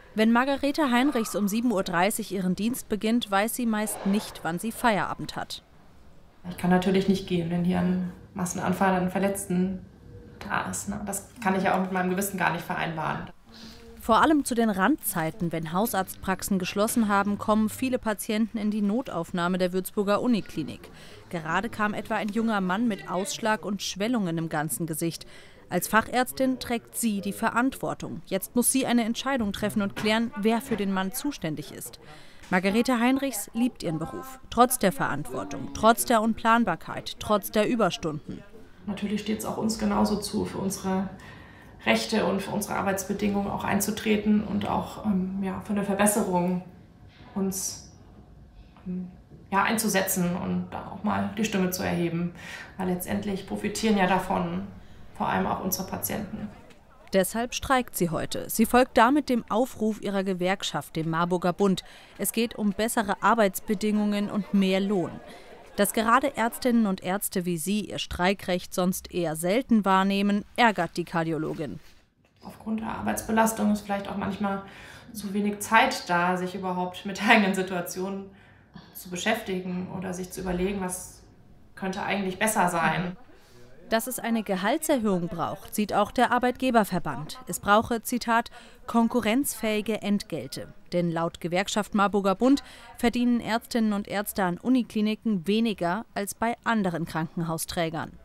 Wenn Margarete Heinrichs um 7:30 Uhr ihren Dienst beginnt, weiß sie meist nicht, wann sie Feierabend hat. Ich kann natürlich nicht gehen, wenn hier ein Massenanfall an Verletzten da ist. Ne? Das kann ich ja auch mit meinem Gewissen gar nicht vereinbaren. Vor allem zu den Randzeiten, wenn Hausarztpraxen geschlossen haben, kommen viele Patienten in die Notaufnahme der Würzburger Uniklinik. Gerade kam etwa ein junger Mann mit Ausschlag und Schwellungen im ganzen Gesicht. Als Fachärztin trägt sie die Verantwortung. Jetzt muss sie eine Entscheidung treffen und klären, wer für den Mann zuständig ist. Margarete Heinrichs liebt ihren Beruf, trotz der Verantwortung, trotz der Unplanbarkeit, trotz der Überstunden. Natürlich steht es auch uns genauso zu, für unsere Rechte und für unsere Arbeitsbedingungen auch einzutreten und auch für eine Verbesserung uns einzusetzen und da auch mal die Stimme zu erheben. Weil letztendlich profitieren ja davon vor allem auch unsere Patienten. Deshalb streikt sie heute. Sie folgt damit dem Aufruf ihrer Gewerkschaft, dem Marburger Bund. Es geht um bessere Arbeitsbedingungen und mehr Lohn. Dass gerade Ärztinnen und Ärzte wie sie ihr Streikrecht sonst eher selten wahrnehmen, ärgert die Kardiologin. Aufgrund der Arbeitsbelastung ist vielleicht auch manchmal zu wenig Zeit da, sich überhaupt mit der eigenen Situation zu beschäftigen oder sich zu überlegen, was könnte eigentlich besser sein. Dass es eine Gehaltserhöhung braucht, sieht auch der Arbeitgeberverband. Es brauche, Zitat, konkurrenzfähige Entgelte. Denn laut Gewerkschaft Marburger Bund verdienen Ärztinnen und Ärzte an Unikliniken weniger als bei anderen Krankenhausträgern.